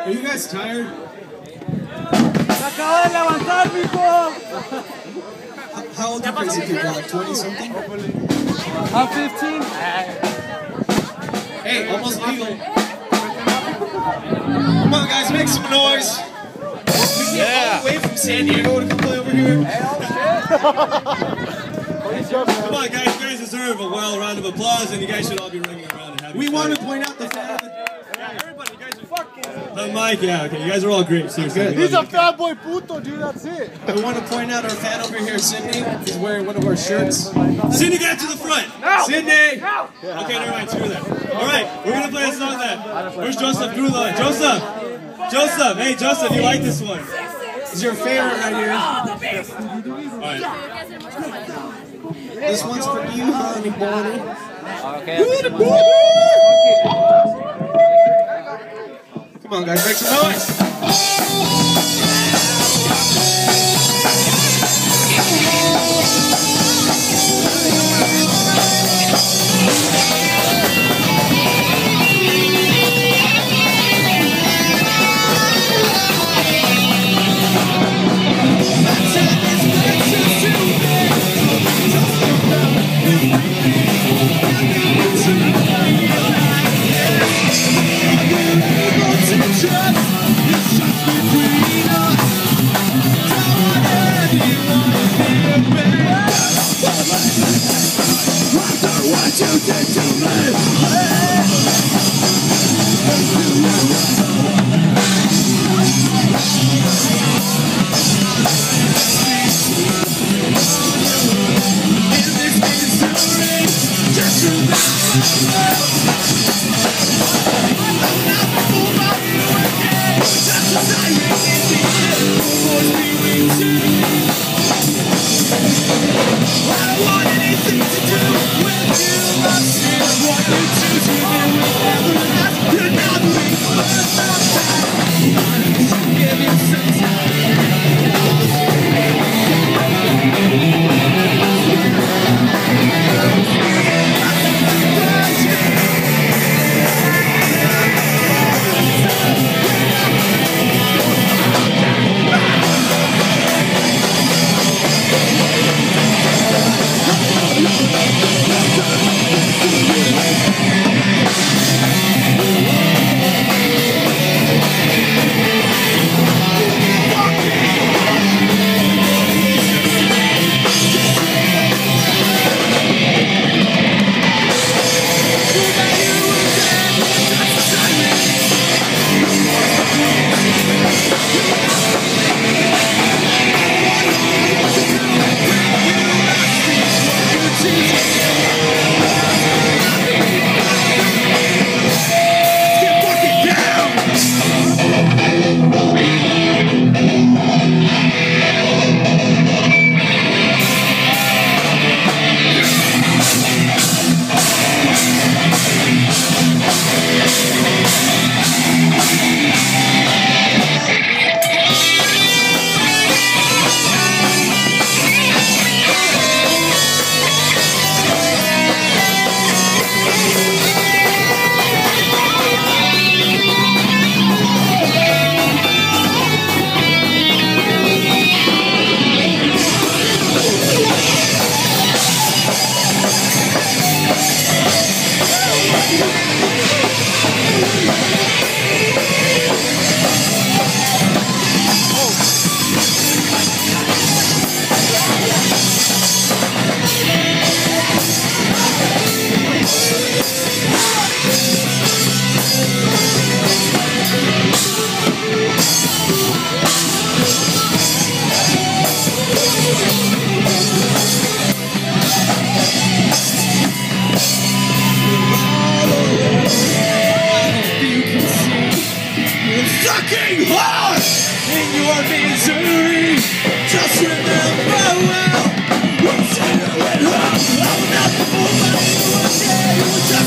Are you guys tired? How old are crazy people? Like 20 something? I'm 15. Hey, almost legal. Come on, guys, make some noise. We came all the way from San Diego to come play over here. Come on, guys, you guys deserve a well round of applause, and you guys should all be ringing around and having. We want to point out the fact that. Everybody, you guys are fucking. The mic, yeah, okay, you guys are all great. Seriously. He's a fat boy puto, dude. That's it. I want to point out our fan over here, Sydney. He's wearing one of our shirts. Sydney, get to the front. No. Sydney. No. Okay, never mind. Screw that. All right, we're gonna play a song then. Where's Joseph? Through the line. Joseph. Joseph. Hey, Joseph, you like this one? It's your favorite right here. All right. This one's for you, honey bunny. Okay. Come on, guys, make some noise. Just